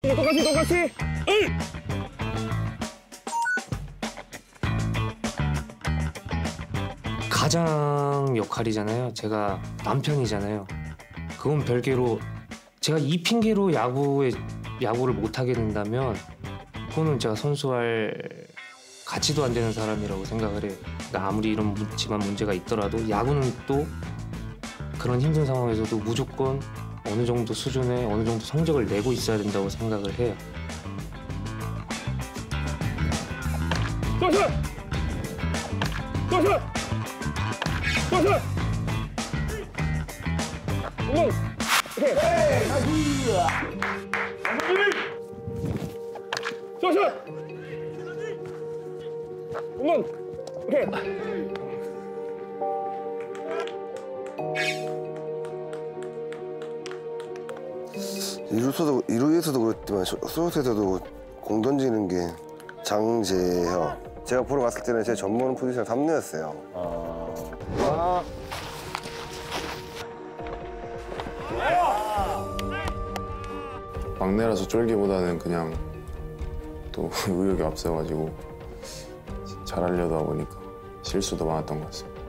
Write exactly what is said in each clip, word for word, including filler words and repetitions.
똑같이 똑같이. 으이! 가장 역할이잖아요. 제가 남편이잖아요. 그건 별개로 제가 이 핑계로 야구에 야구를 못 하게 된다면 그거는 제가 선수할 가치도 안 되는 사람이라고 생각을 해요. 그러니까 아무리 이런 집안 문제가 있더라도 야구는 또 그런 힘든 상황에서도 무조건 어느 정도 수준의 어느 정도 성적을 내고 있어야 된다고 생각을 해요. 도전! 도전! 도전! 응! 오케이! 도전! 응! 오케이! 이루서도 이루에서도 그렇지만 소속에서도 공 던지는 게 장재혁. 제가 보러 갔을 때는 제 전문 포지션 삼 루였어요. 아. 막내라서 쫄기보다는 그냥 또 의욕이 앞서가지고 잘하려다 보니까 실수도 많았던 것 같습니다.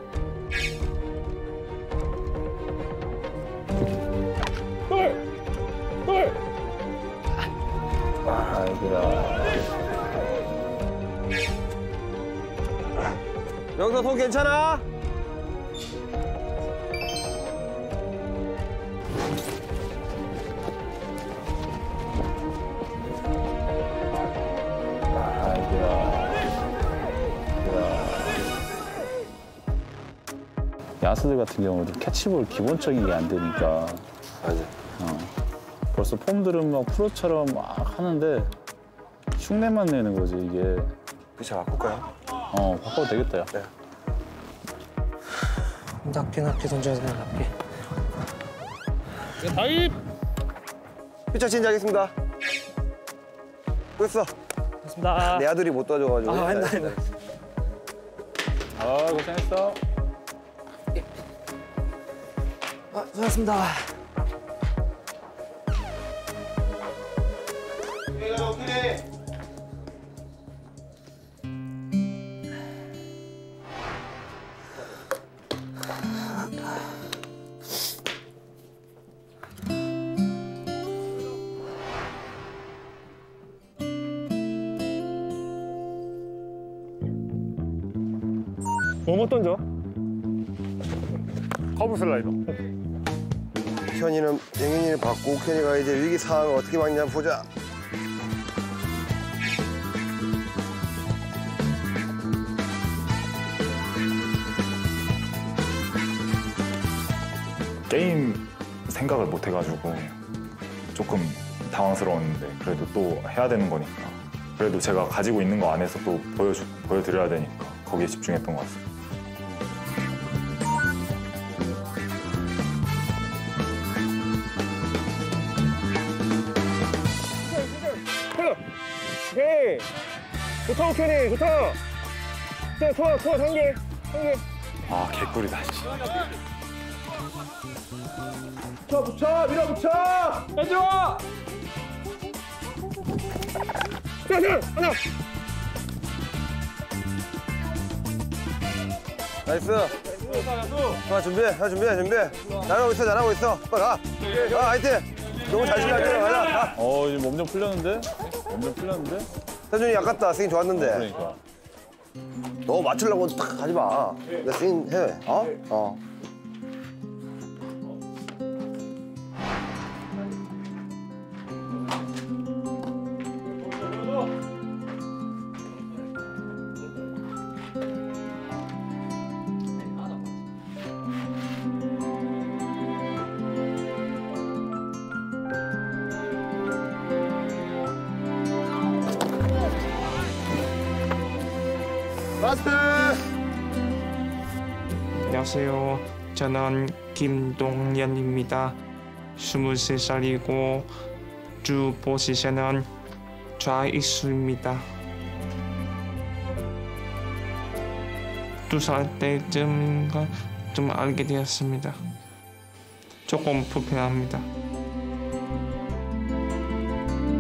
영서 손 괜찮아? 야수들 같은 경우도 캐치볼 기본적인 게 안 되니까. 맞아. 어. 벌써 폼들은 막 프로처럼 막 하는데 흉내만 내는 거지 이게. 피차 바꿀까요? 어, 바꿔도 되겠다 야. 네. 낮게 낮게 던져야 돼, 낮게. 다입! 피차 진지하겠습니다. 됐어. 됐습니다. 내 아들이 못 도와줘가지고. 아, 했나, 했나. 아, 고생했어. 아, 수고하셨습니다. 뭐뭐 던져? 커브 슬라이더. 현이는 영현이를 받고 현이가 이제 위기 상황을 어떻게 막냐 보자. 게임 생각을 못 해가지고 조금 당황스러웠는데 그래도 또 해야 되는 거니까 그래도 제가 가지고 있는 거 안에서 또 보여주, 보여드려야 되니까 거기에 집중했던 것 같습니다. 오케이. 좋다, 오케이. 좋다. 자, 좋아, 좋아. 한 개. 한 개. 아 개꿀이다 진짜. 붙여 붙여 밀어붙여. 해줘! 자, 자, 하나. 나이스. 하나 준비해. 하나 준비해. 준비해. 잘하고 있어. 잘하고 있어. 빨리 가. 아, 화이팅. 너무 잘 치려. 가자. 어, 이제 몸 좀 풀렸는데? 몸 좀 풀렸는데? 태준이 아깝다. 스윙 좋았는데. 그러니까. 너 맞추려고 딱 하지 마. 내 스윙 해. 어? 어. 라스트! 안녕하세요. 저는 김동현입니다. 스물세 살이고 주 포지션은 좌익수입니다. 두 살 때쯤인가 좀 알게 되었습니다. 조금 불편합니다.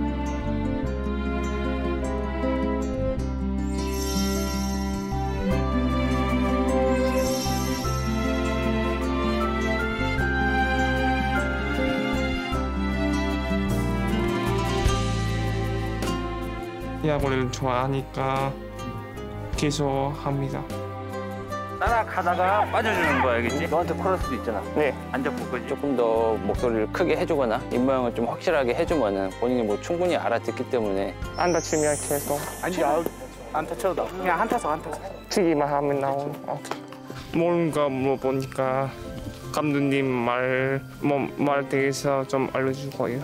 야구를 좋아하니까 계속 합니다. 따라가다가 빠져주는 거 알겠지? 너한테 콜할 수도 있잖아. 네. 안 잡고 그지? 조금 더 목소리를 크게 해주거나 입모양을 좀 확실하게 해주면은 본인이 뭐 충분히 알아듣기 때문에. 안 다치면 계속 아니 아웃 안 다쳐도 나. 그냥 한 타석 한 타석. 치기만 하면 나오는 거. 뭔가 물어보니까 감독님 말, 뭐, 말 대해서 좀 알려줄 거예요.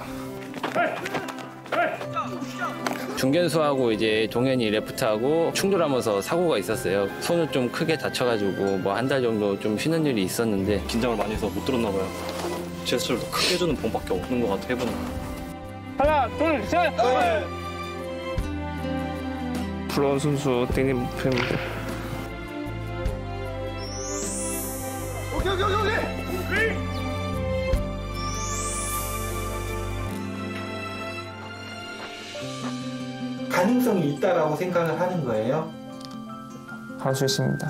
중견수하고 이제 동현이 레프트하고 충돌하면서 사고가 있었어요. 손을 좀 크게 다쳐가지고 뭐 한 달 정도 좀 쉬는 일이 있었는데 긴장을 많이 해서 못 들었나 봐요. 제스처를 더 크게 해주는 방법밖에 없는 것 같아 해보는 거. 하나, 둘, 셋! 프로 선수 되는 목표입니다. 오케이 오케이 오케이. 가능성이 있다라고 생각을 하는 거예요? 할 수 있습니다.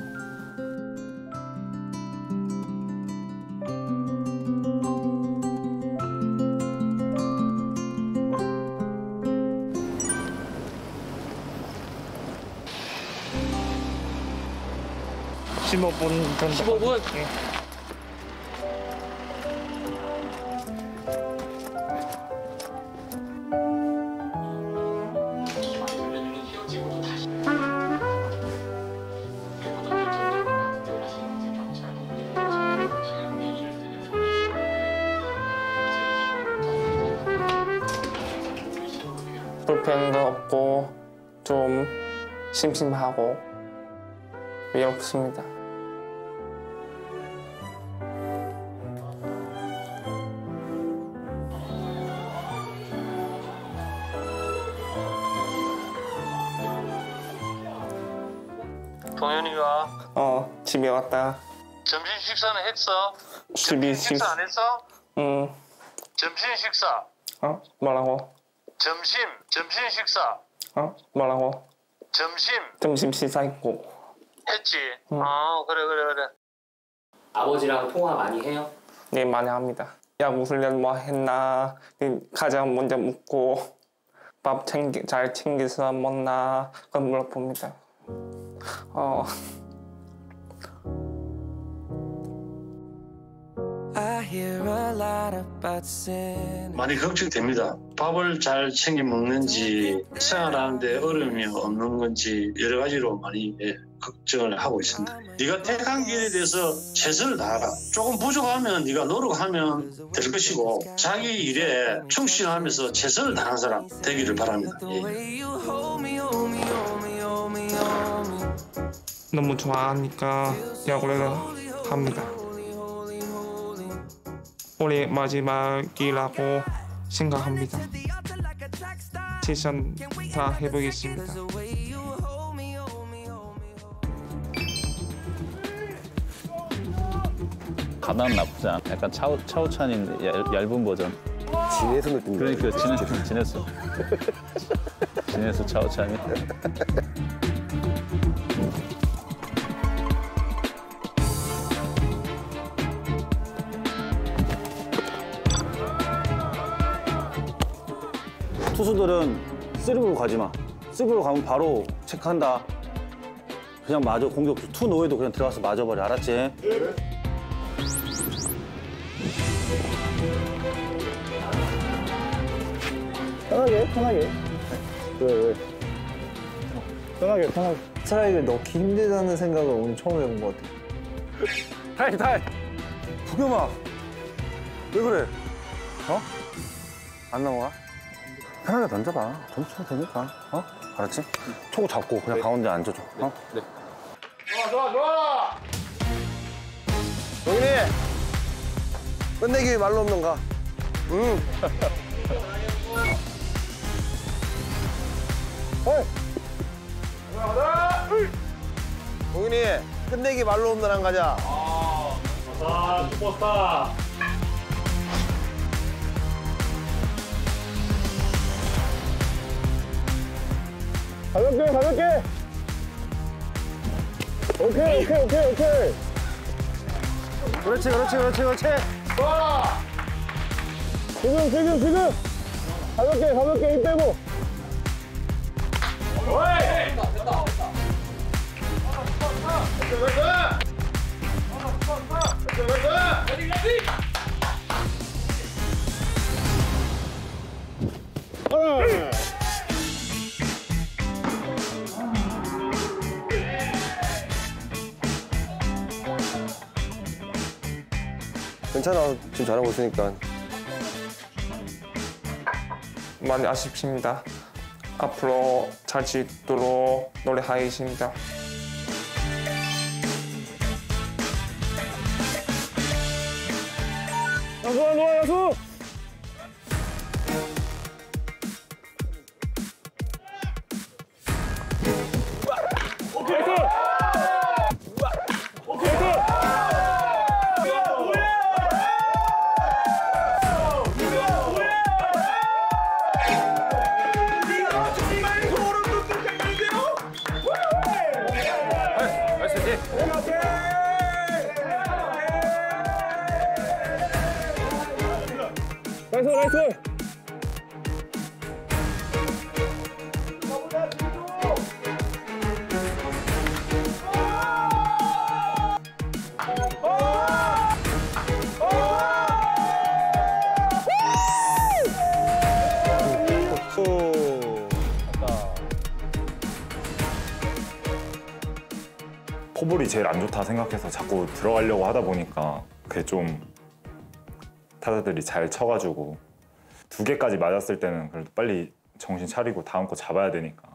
십오 분 정도. 십오 분? 네. 불편도 없고 좀 심심하고 외롭습니다. 동현이가 어 집에 왔다. 점심 식사는 했어? 집이 식사 안 했어? 응. 점심 식사. 어 뭐라고? 점심 점심 식사. 어 뭐라고? 점심 점심 식사했고. 했지. 응. 아 그래 그래 그래. 아버지랑 통화 많이 해요? 네 많이 합니다. 야구 훈련 뭐 했나 가장 먼저 묻고 밥 챙기 잘 챙겨서 먹나 그걸 물어봅니다. 어. 많이 걱정됩니다. 밥을 잘 챙겨 먹는지 생활하는데 어려움이 없는 건지 여러 가지로 많이 예, 걱정을 하고 있습니다. 네가 택한 길에 대해서 최선을 다하라. 조금 부족하면 네가 노력하면 될 것이고 자기 일에 충실하면서 최선을 다하는 사람 되기를 바랍니다. 예. 너무 좋아하니까 야구를 합니다. 올해 마지막이라고 생각합니다. 최선 다 해보겠습니다. 가다는 나쁘지 않아. 약간 차우, 차우찬인데 얇, 얇은 버전. 진해서 느낌. 그러니까 진했어. 진했어. 진했어 차우찬이. 투수들은 쓰리볼 가지 마. 쓰리볼 가면 바로 체크한다. 그냥 맞아. 공격 투 노에도 그냥 들어가서 맞아버려. 알았지? 네. 편하게 편하게. 왜 왜? 편하게 편하게. 스트라이크를 넣기 힘들다는 생각을 오늘 처음 해본 것 같아. 타이 타이. 부겸아, 왜 그래? 어? 안 넘어가? 편하게 던져봐. 던져도 되니까. 어? 알았지? 초 잡고 그냥 가운데 앉아줘. 어? 네. 좋아 좋아 좋아. 동현이! 끝내기 말로 없는가? 응. 동현이, 끝내기 말로 없는 한 가자. 아, 좋다 슈퍼스타. 가볍게 가볍게. 오케이 오케이 오케이 오케이. 그렇지, 그렇지, 그렇지, 그렇지. 좋아. 지금 지금 지금. 가볍게 가볍게 힘 빼고. 괜찮아. 지금 잘하고 있으니까. 많이 아쉽습니다. 앞으로 잘 지도록 노력하겠습니다. 야수 놓아 야수. 오케이 굿. 오케이 굿. 나이스 나이스. 포볼이 제일 안 좋다 생각해서 자꾸 들어가려고 하다 보니까 그게 좀 타자들이 잘 쳐가지고 두 개까지 맞았을 때는 그래도 빨리 정신 차리고 다음 거 잡아야 되니까.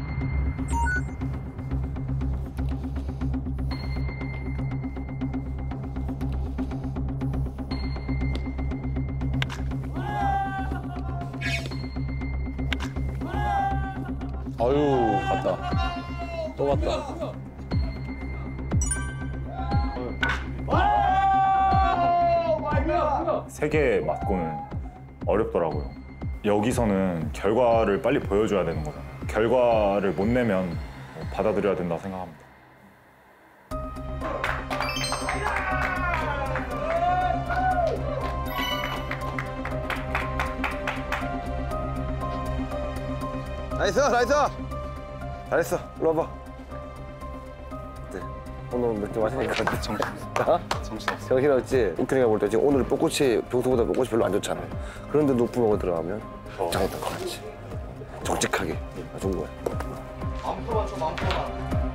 아유, 갔다. 또 갔다. 세 개 맞고는 어렵더라고요. 여기서는 결과를 빨리 보여줘야 되는 거잖아요. 결과를 못 내면 받아들여야 된다고 생각합니다. 나이스 나이스. 잘했어. 일로 와봐. 네. 오늘 몇 개 마시니까 정신 어? 정신없어. 정신없지? 인터넷에 볼 때 지금 오늘 벚꽃이 평소보다 벚꽃이 별로 안 좋잖아. 그런데 높은 먹어 들어가면 어. 장했던 거 같지. 적직하게 좋은 거야. 맘터만 쳐 맘터만.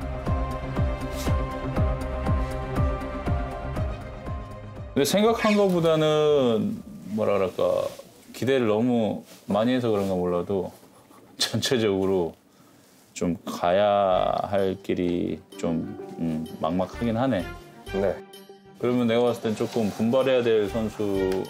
근데 생각한 것보다는 뭐라 그럴까 기대를 너무 많이 해서 그런가 몰라도 전체적으로 좀 가야 할 길이 좀 음, 막막하긴 하네. 네. 그러면 내가 봤을 땐 조금 분발해야 될 선수.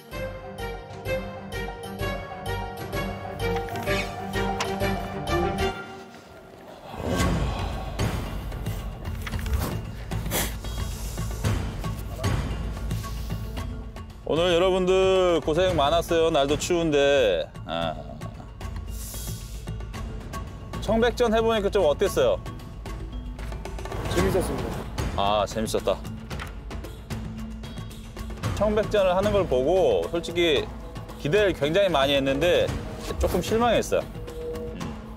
오늘 여러분들 고생 많았어요. 날도 추운데. 아. 청백전 해보니까 좀 어땠어요? 재밌었습니다. 아, 재밌었다. 청백전을 하는 걸 보고 솔직히 기대를 굉장히 많이 했는데 조금 실망했어요. 음.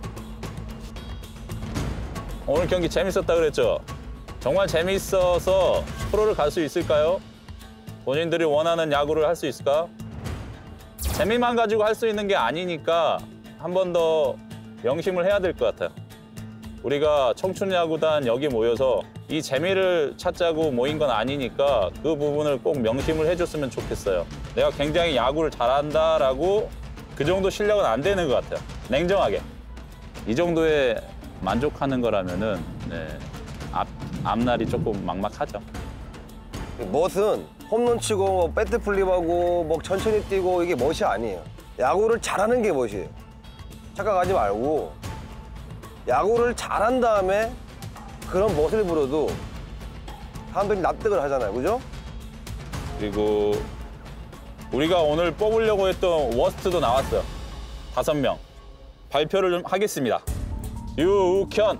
오늘 경기 재밌었다 그랬죠? 정말 재밌어서 프로를 갈 수 있을까요? 본인들이 원하는 야구를 할 수 있을까? 재미만 가지고 할 수 있는 게 아니니까 한 번 더 명심을 해야 될 것 같아요. 우리가 청춘야구단 여기 모여서 이 재미를 찾자고 모인 건 아니니까 그 부분을 꼭 명심을 해줬으면 좋겠어요. 내가 굉장히 야구를 잘한다라고 그 정도 실력은 안 되는 것 같아요. 냉정하게. 이 정도에 만족하는 거라면은 네, 앞, 앞날이 조금 막막하죠. 멋은 홈런 치고 뭐 배트 플립하고 뭐 천천히 뛰고 이게 멋이 아니에요. 야구를 잘하는 게 멋이에요. 착각하지 말고 야구를 잘한 다음에 그런 멋을 부려도 사람들이 납득을 하잖아요. 그죠? 그리고 우리가 오늘 뽑으려고 했던 워스트도 나왔어요. 다섯 명. 발표를 좀 하겠습니다. 유욱현.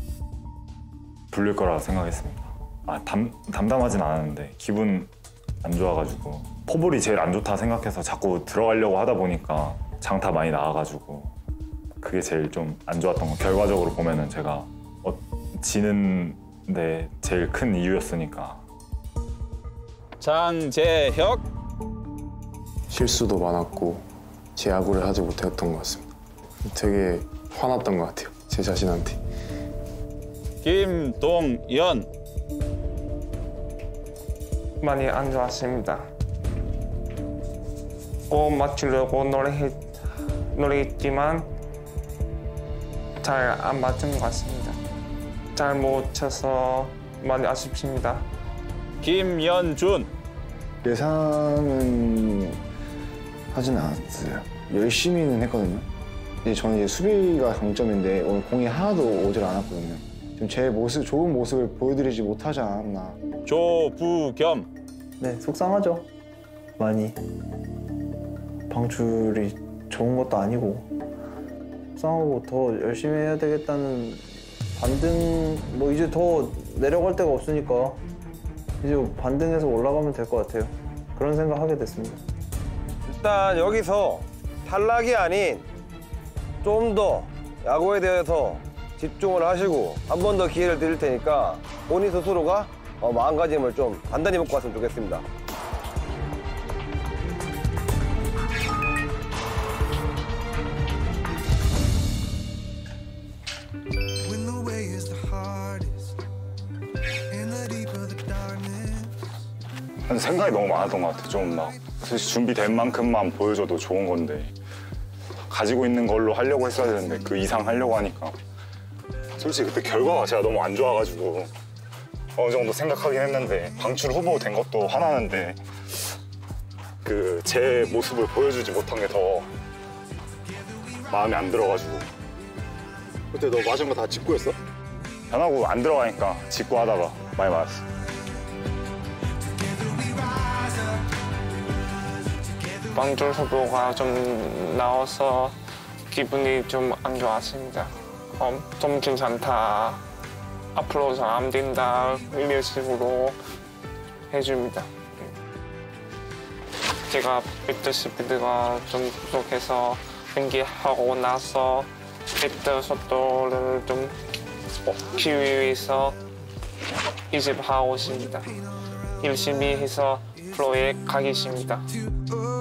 불릴 거라 생각했습니다. 아, 담, 담담하진 않았는데 기분 안 좋아가지고 포볼이 제일 안 좋다 생각해서 자꾸 들어가려고 하다 보니까 장타 많이 나와가지고 그게 제일 좀 안 좋았던 거. 결과적으로 보면은 제가 어, 지는 네, 제일 큰 이유였으니까. 장재혁. 실수도 많았고 제 야구를 하지 못했던 것 같습니다. 되게 화났던 것 같아요, 제 자신한테. 김동연. 많이 안 좋았습니다. 꼭 맞추려고 노래했, 노래했지만 잘 안 맞은 것 같습니다. 잘 못 쳐서 많이 아쉽습니다. 김연준. 예상은 하진 않았어요. 열심히는 했거든요. 이제 저는 이제 수비가 강점인데 오늘 공이 하나도 오질 않았거든요. 지금 제 모습, 좋은 모습을 보여드리지 못하지 않았나. 조부겸. 네, 속상하죠. 많이. 방출이 좋은 것도 아니고 속상하고 더 열심히 해야 되겠다는 반등, 뭐 이제 더 내려갈 데가 없으니까 이제 반등해서 올라가면 될 것 같아요. 그런 생각하게 됐습니다. 일단 여기서 탈락이 아닌 좀 더 야구에 대해서 집중을 하시고 한 번 더 기회를 드릴 테니까 본인 스스로가 어, 마음가짐을 좀 단단히 먹고 왔으면 좋겠습니다. 생각이 너무 많았던 것 같아요. 좀 막 사실 준비된 만큼만 보여줘도 좋은 건데 가지고 있는 걸로 하려고 했어야 되는데 그 이상 하려고 하니까 솔직히 그때 결과가 제가 너무 안 좋아가지고 어느 정도 생각하긴 했는데 방출 후보 된 것도 화나는데 그 제 모습을 보여주지 못한 게 더 마음에 안 들어가지고. 그때 너 맞은 거 다 직구였어? 변하고 안 들어가니까 직구 하다가 많이 맞았어. 방출 후보가 좀 나와서 기분이 좀 안 좋았습니다. 어, 좀 괜찮다. 앞으로 잘 안 된다. 이런 식으로 해줍니다. 제가 배트 스피드가 좀 부족해서 연기하고 나서 배트 속도를 좀 키우기 위해서 이집하고 있습니다. 열심히 해서 프로에 가겠습니다.